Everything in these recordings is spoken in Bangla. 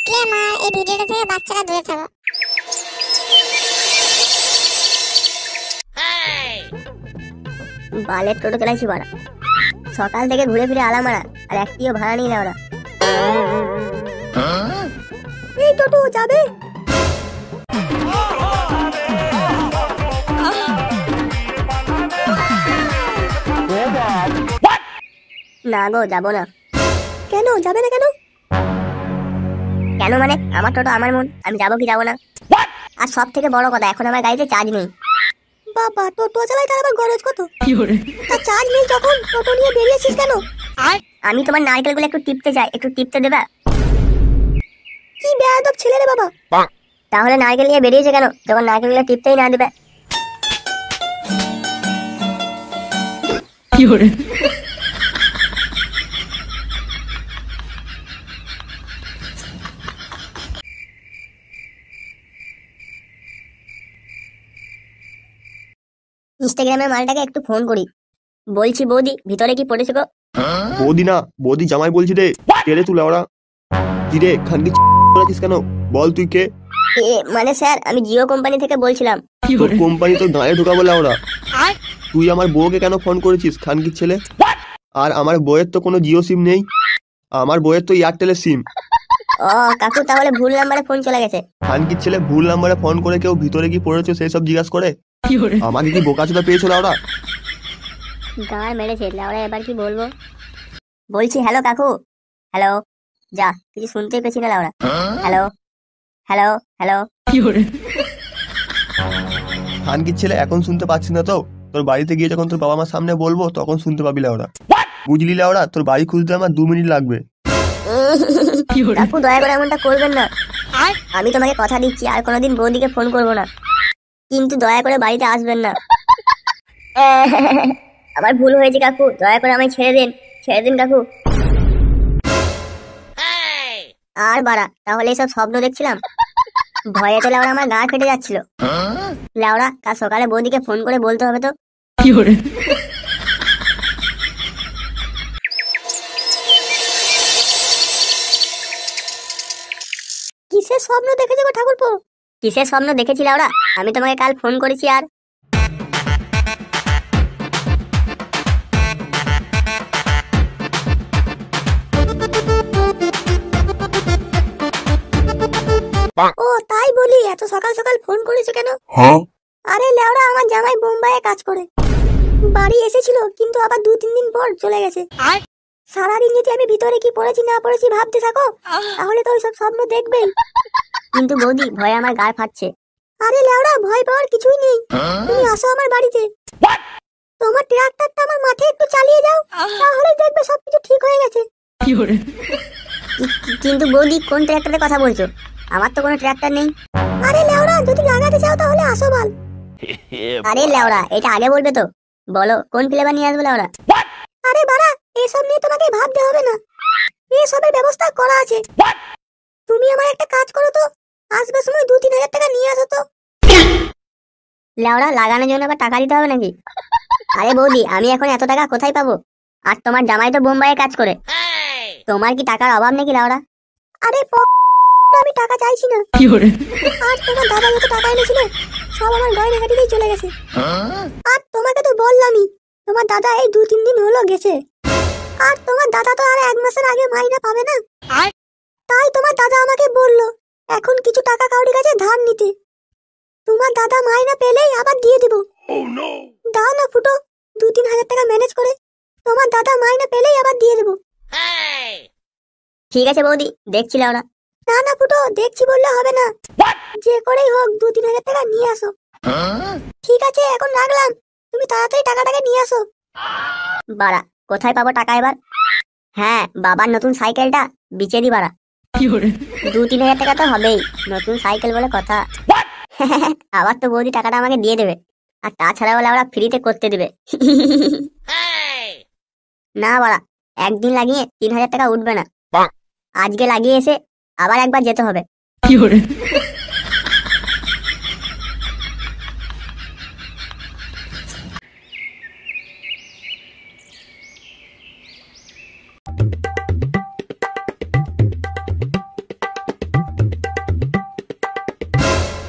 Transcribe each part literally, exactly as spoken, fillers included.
ডিসক্লেমার, এই ভিডিওটা থেকে বাচ্চারা দূরে থাকো। বালের টোটো চালাইছি বাড়া, সকাল থেকে ঘুরে ফিরে আলা মারা, আর একটিও ভাড়া নিই না ওরা। এই টোটো যাবে? না গো, যাবো না। কেন যাবে না? কেন কেন মানে আমার টোটো আমার মন, আমি যাবো কি যাবো না? আর সব থেকে বড় কথা, এখন আমার গাড়িতে চার্জ নেই। বাবা, টোটো চালাই তার আবার গরজ কত? তা চার্জ নেই যখন টোটো নিয়ে বেরিয়েছিস কেন? আমি তোমার নারকেলগুলো একটু টিপতে চাই, একটু টিপতে দেবা? কি বেয়াদব ছেলে রে বাবা। তাহলে নারকেল নিয়ে বেরিয়েছে কেন যখন নারকেলগুলো টিপতেই না দেবে? কি হরে ইনস্টাগ্রামের মালটাকে একটু ফোন করি। বলছি বৌদি, ভিতরে কি পড়েছে গো? বৌদি না, বৌদি জামাই বলছি রে। কে রে তুই লাউড়া? কি রে খানকি করেছিস কেন? বল তুই কে? এ মানে স্যার, আমি জিও কোম্পানি থেকে বলছিলাম। তোর কোম্পানি তো গায়ে ঢোকাবো লাউড়া। তুই আমার বউকে কেন ফোন করেছিস খানকির ছেলে? আর আমার বউয়ের তো কোনো জিও সিম নেই, আমার বউয়ের তো এয়ারটেলের সিম। ও কাকু, তাহলে ভুল নাম্বারে ফোন চলে গেছে। খানকির ছেলে ভুল নাম্বারে ফোন করে কেউ ভিতরে কি পড়েছো সেই সব জিজ্ঞাসা করে? আমাকে কি বোকাচোদা পেয়েছো লাউড়া? গাঁড় মেরেছে লাউড়া, এবার কি বলবো? বলছি হ্যালো কাকু। হ্যালো, যা কিছু শুনতেই পেছি না লাউড়া। Hello hello hello. খানকির ছেলে এখন শুনতে পাচ্ছি না তো, তোর বাড়িতে গিয়ে যখন তোর বাবা মার সামনে বলবো তখন শুনতে পাবি লাউড়া। বুঝলি লাউড়া, তোর বাড়ি খুঁজতে আমার দু মিনিট লাগবে। কাকু দয়া করে এমনটা করবেন না, আমি তোমাকে কথা দিচ্ছি আর কোনোদিন বৌদিকে ফোন করবো না, কিন্তু দয়া করে বাড়িতে আসবেন না। আমার ভুল হয়েছে কাকু, দয়া করে আমায় ছেড়ে দিন, ছেড়ে দিন কাকু। আর বাড়া, তাহলে এইসব স্বপ্ন দেখছিলাম? ভয়ে তো লাউড়া আমার গা ফেটে যাচ্ছিল। লাউড়া, কাল সকালে বৌদিকে ফোন করে বলতে হবে তো। কিসের স্বপ্ন দেখেছো গো ঠাকুরপো? কিসের স্বপ্ন দেখেছি লাউড়া? আমি তোমাকে কাল ফোন করেছি আর ও তাই বলি, এত সকাল সকাল ফোন করেছো কেন? আরে লেওড়া, আমার জামাই বোম্বাইয়ে কাজ করে, বাড়ি এসেছিল কিন্তু আবার দু তিন দিন পর চলে গেছে। সারাদিন যদি আমি ভিতরে কি পড়েছি না পড়েছি ভাবতে থাকো, তাহলে তো ওইসব স্বপ্ন দেখবেই। কিন্তু বৌদি, ভয়ে আমার গায়ে ফাটছে। আরে লেওড়া, ভয় পাওয়ার কিছুই নেই, তুমি আসো আমার বাড়িতে। তোমার ট্রাক্টরটা আমার মাঠে একটু চালিয়ে যাও, তাহলেই দেখবে সবকিছু ঠিক হয়ে গেছে। কিন্তু বৌদি, কোন ট্রাক্টরের কথা বলছো? আমার তো কোনো ট্রাক্টর নেই। আরে লেওড়া, যদি লাগাতে চাও তাহলে আসো বল। আরে লেওড়া, এটা আগে বলবে তো। বলো কোন ফ্লেভার নিয়ে আসবো লেওড়া? আরে বাড়া, এসব নিয়ে তোমাকে ভাবতে হবে না, এসবের ব্যবস্থা করা আছে। তুমি আমার একটা কাজ করো তো, আসবার সময় দু তিন হাজার টাকা নিয়ে আসো তো। লেওড়া, লাগানোর জন্য আবার টাকা দিতে হবে নাকি? আরে বৌদি, আমি এখন এত টাকা কোথায় পাবো? আর তোমার জামাই তো বোম্বাইয়ে কাজ করে, তোমার কি টাকার অভাব নাকি লেওড়া? আরে আমি টাকা চাইছি না, আর তোমার দাদা যত টাকা এনেছিল সব আমার গায়ে রেখে দিতেই চলে গেছে। আর তোমাকে তো বললামই, তোমার দাদা এই দু তিন দিন হলো গেছে, আর তোমার দাদা তো আর এক মাসের আগে মাইনা পাবে না। তাই তোমার দাদা আমাকে বললো এখন কিছু টাকা কাউরি কাছে ধার নিতে, তোমার দাদা মাইনা পেলেই আবার দিয়ে দেবো। দাও না ফুটো, দু তিন হাজার টাকা ম্যানেজ করে, তোমার দাদা মাইনা পেলেই আবার দিয়ে দেবো। ঠিক আছে বৌদি, দেখছিল ওরা। না না ফুটো, দেখছি বললে হবে না, যে করেই হোক দু তিন হাজার টাকা নিয়ে আসো। ঠিক আছে, এখন রাখলাম, তুমি তাড়াতাড়ি টাকাটাকে নিয়ে আসো। বাড়া, কোথায় পাবো টাকা এবার? হ্যাঁ, বাবার নতুন সাইকেলটা বিচে দি বাড়া, দু তিন হাজার টাকা তো হবেই, নতুন সাইকেল বলে কথা। আবার তো বৌদি টাকাটা আমাকে দিয়ে দেবে, আর তাছাড়া বলে ওরা ফ্রিতে করতে দেবে। না বাড়া, একদিন লাগিয়ে তিন হাজার টাকা উঠবে না, আজকে লাগিয়ে এসে আবার একবার যেতে হবে।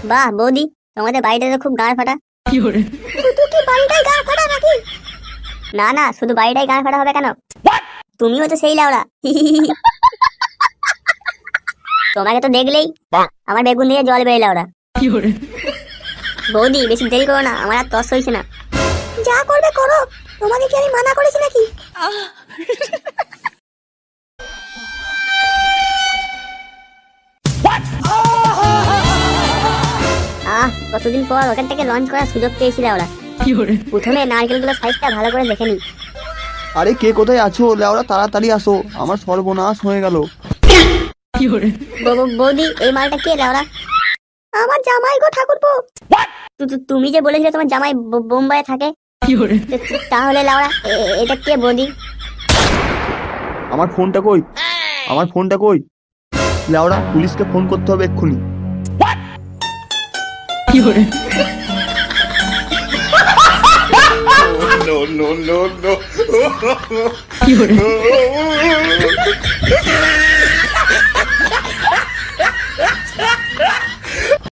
বাহ বৌদি, তোমাদের বাড়িটা তো খুব গাঁড় ফাটা। শুধু কি বাড়িটাই গাঁড় ফাটা নাকি? না না, শুধু বাড়িটাই গাঁড় ফাটা হবে কেন? তুমিও তো সেই লাউড়া। তোমাকে তো দেখলেই আমার বেগুন দিয়ে জল বেরিয়ে লাউড়া। বৌদি বেশি দেরি করো না, আমার আর তস হইছে না। যা করবে করো, তোমাকে কি আমি মানা করেছি নাকি? আহ কতদিন পর ওখান থেকে লঞ্চ করার সুযোগ পেয়েছিল ওরা। প্রথমে নারকেলগুলো সাইজটা ভালো করে দেখে নি। আরে কে কোথায় আছো লেওরা, তাড়াতাড়ি আসো, আমার সর্বনাশ হয়ে গেল। বৌদি এই মালটা কে লাউরা? আমার জামাই গো ঠাকুরপো। তুমি যে বলেছিলে তোমার জামাই বোম্বাইয়ে থাকে, তাহলে লাউরা এটা কে বৌদি? আমার ফোনটা কই, আমার ফোনটা কই? লেওরা পুলিশকে ফোন করতে হবে এক্ষুনি। no, no, no, no.